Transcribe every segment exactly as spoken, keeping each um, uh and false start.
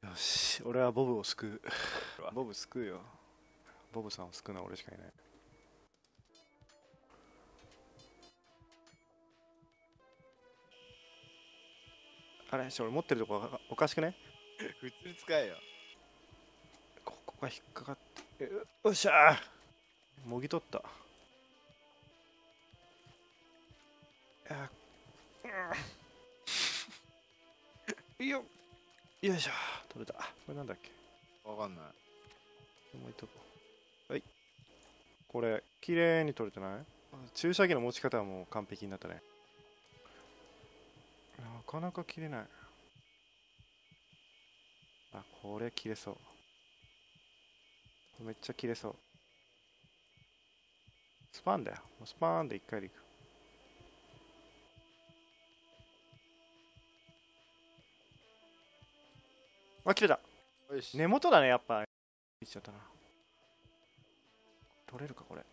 よし、俺はボブを救う。ボブ救うよ。ボブさんを救うのは俺しかいない。あれ、俺持ってるとこおかしくね？ 普通に使えよ。 ここが引っかかって、よっしゃー、もぎ取った。あうんよよいしょ、取れた。これなんだっけ？ わかんない。 もう一とこ。はい。これ、綺麗に取れてない？注射器の持ち方はもう完璧になったね。なかなか切れない。あ、これ切れそう。めっちゃ切れそう。スパンだよ。もうスパーンで一回でいく。あ、切れた。 よし。 根元だね、やっぱ。いっちゃったな。取れるか、これ。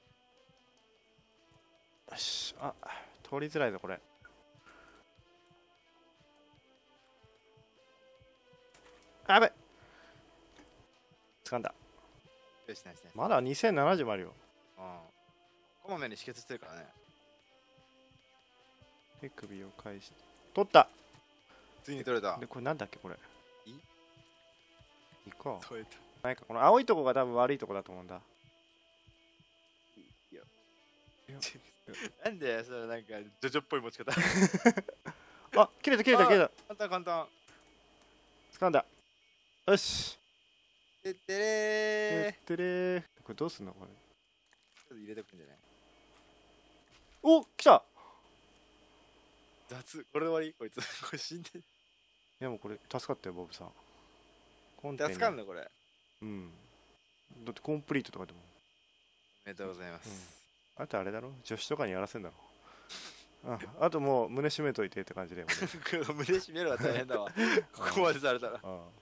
よし。あ、取りづらいぞ、これ。あ、やべ。掴んだ。 よし、ナイスね。 まだにせんななじゅうもあるよ。 うん。こまめに止血してるからね。 手首を返して。取った。 ついに取れた。 で、これなんだっけ、これ。 いいこう。 取れた。 ないか、この青いとこが多分悪いとこだと思うんだ。 いや。なんでそれなんかジョジョっぽい持ち方。 あ、切れた切れた切れた。 簡単簡単。 掴んだ。よし。 てってれてー。 ってれー。これどうすんのこれ。 ちょっと入れてくるんじゃない？ お、来た。 雑。これで終わりこいつ。これ死んでる。 いやもうこれ助かったよ、ボブさん。コンテナ助かんのこれ。 うん。だってコンプリートとかでも。 おめでとうございます。 うん、あとあれだろ、助手とかにやらせんだろ。あ, あともう胸締めといてって感じで。 胸締めるは大変だわ。ここまでされたら。 うん